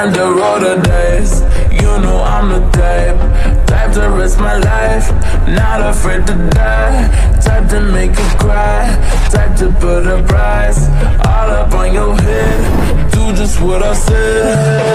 time to roll the dice. You know I'm the type to risk my life, not afraid to die, type to make you cry, type to put a price all up on your head. Do just what I said.